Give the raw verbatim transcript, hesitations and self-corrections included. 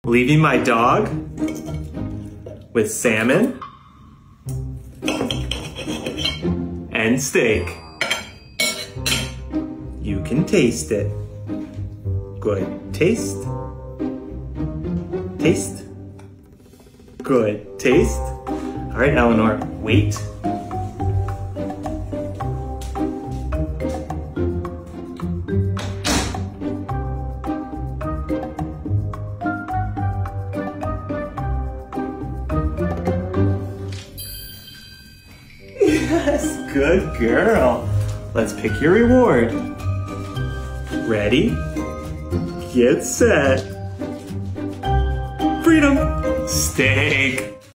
Leaving my dog with salmon and steak. You can taste it. Good. Taste. Taste. Good. Taste. All right, Eleanor, wait. Yes, good girl. Let's pick your reward. Ready, get set. Freedom. Steak.